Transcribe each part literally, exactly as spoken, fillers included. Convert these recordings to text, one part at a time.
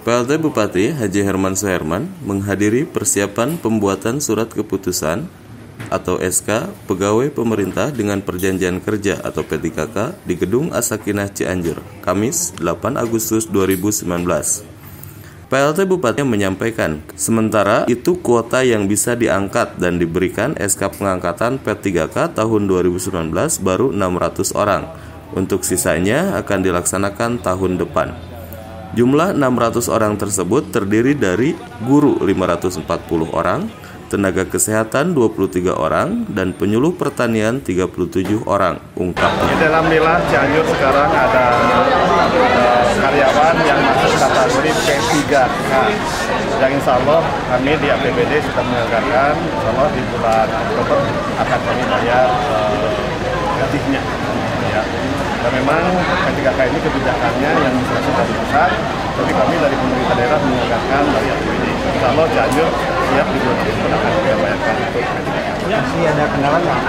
P L T Bupati Haji Herman Suherman menghadiri persiapan pembuatan surat keputusan atau S K Pegawai Pemerintah dengan Perjanjian Kerja atau P tiga K di Gedung As-Sakinah Cianjur, Kamis delapan Agustus dua ribu sembilan belas. P L T Bupati menyampaikan, sementara itu kuota yang bisa diangkat dan diberikan S K pengangkatan P tiga K tahun dua ribu sembilan belas baru enam ratus orang. Untuk sisanya akan dilaksanakan tahun depan. Jumlah enam ratus orang tersebut terdiri dari guru lima ratus empat puluh orang, tenaga kesehatan dua puluh tiga orang, dan penyuluh pertanian tiga puluh tujuh orang, ungkapnya. Dalam Alhamdulillah Cianjur sekarang ada uh, karyawan yang masuk kategori P tiga K. Yang insya Allah kami di A P B D sudah menganggarkan, insya Allah di bulan Oktober akan kami bayar uh, gajinya. Ya. Dan memang P tiga K ini kebijakannya yang diserahkan dari pusat, tapi kami dari pemerintah daerah menganggarkan dari A P B D. Insya Allah Cianjur siap di bulan Oktober akan kita bayarkan untuk P tiga K. Masih ada kendala nggak?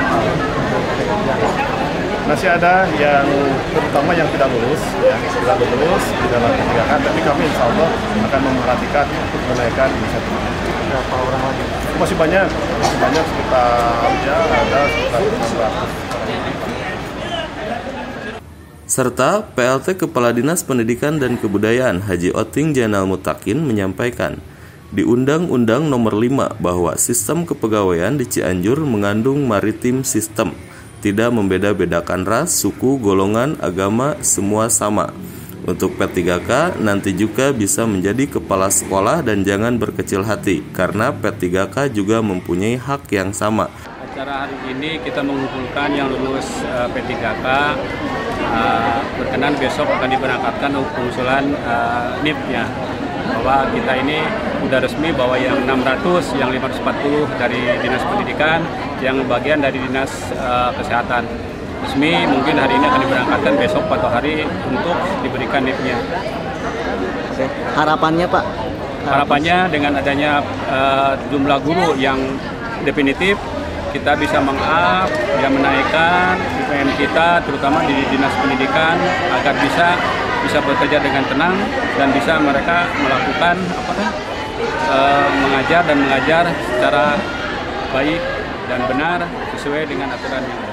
Masih ada yang terutama yang tidak lulus, ya, tidak lulus di dalam P tiga K, tapi kami insya Allah akan memperhatikan untuk menaikkan insentif. Berapa orang lagi? Masih banyak, masih banyak sekitar ya ada sekitar enam ratus. Serta P L T Kepala Dinas Pendidikan dan Kebudayaan Haji Oting Jainal Mutakin menyampaikan, di Undang-Undang Nomor lima bahwa sistem kepegawaian di Cianjur mengandung maritim sistem, tidak membeda-bedakan ras, suku, golongan, agama, semua sama. Untuk P tiga K nanti juga bisa menjadi kepala sekolah dan jangan berkecil hati, karena P tiga K juga mempunyai hak yang sama. Acara hari ini kita mengumpulkan yang lulus uh, P tiga K, uh, berkenan besok akan diberangkatkan pengusulan uh, N I P-nya. Bahwa kita ini sudah resmi bahwa yang enam ratus, yang lima ratus empat puluh dari Dinas Pendidikan, yang bagian dari Dinas uh, Kesehatan. Resmi mungkin hari ini akan diberangkatkan besok atau hari untuk diberikan N I P-nya. Harapannya Pak? Harapannya dengan adanya uh, jumlah guru yang definitif, kita bisa meng-up, ya menaikkan U P M kita, terutama di Dinas Pendidikan, agar bisa bisa bekerja dengan tenang dan bisa mereka melakukan apa, uh, mengajar dan mengajar secara baik dan benar sesuai dengan aturan yang ada.